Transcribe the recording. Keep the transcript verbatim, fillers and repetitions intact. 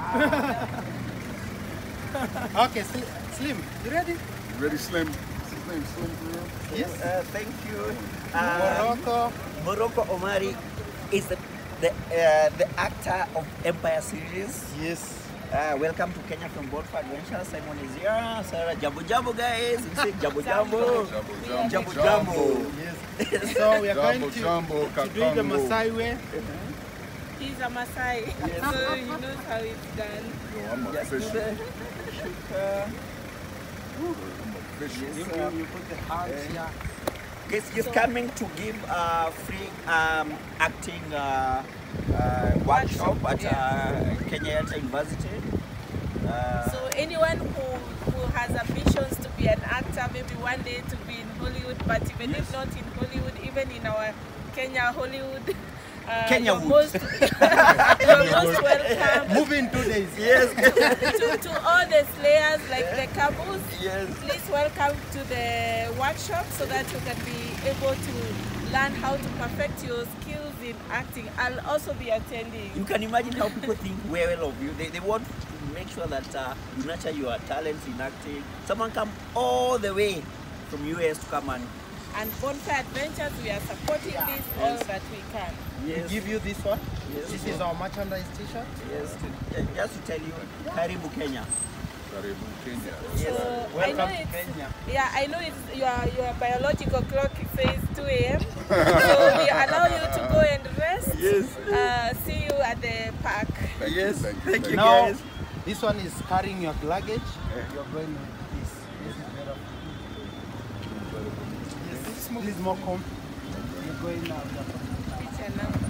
Okay, Slim, Slim, you ready? Ready, Slim? Slim, Slim, for real? Yes, uh, thank you. Um, Morocco. Morocco Omari is the the, uh, the actor of Empire series. Yes. Uh, welcome to Kenya from BONFIRE Adventure. Simon is here. Sarah, Jambo Jambo, guys. We say Jambo Jambo. Jumbo, Jambo Jambo. Yes. So we are going Jumbo, to, jumbo, to do it the kakango. Maasai way. He's a Maasai, so he knows how it's done. Yo, I'm Just do official. the uh, I'm official. You, you, you put the hands here. He's, he's coming to give a free um, acting uh, uh, workshop at uh, Kenya University. Uh, So anyone who, who has ambitions to be an actor, maybe one day to be in Hollywood, but even if not in Hollywood, even in our Kenya Hollywood, uh, Kenya you're wood. most, you're most welcome. Move in two days. yes. to, to all the slayers like the Kabus, Yes. please welcome to the workshop so that you can be able to learn how to perfect your skills in acting. I'll also be attending. You can imagine how people think well of you. They, they want to make sure that uh, you nurture your talents in acting. Someone come all the way from U S to come and And BONFIRE Adventures, we are supporting this all that we can. yes, We give you this one. Yes. This is our merchandise t-shirt. yes, to, uh, just to tell you, Karibu Kenya. Karibu, Kenya. So I know Welcome to it's Kenya. yeah, I know it's your your biological clock says two A M So we allow you to go and rest. Yes. Uh, see you at the park. Thank Yes, you, thank you. thank you. Now, guys. this one is carrying your luggage. You're going with this. This is better. Yes, this is more comfy. You're going now. Picture now.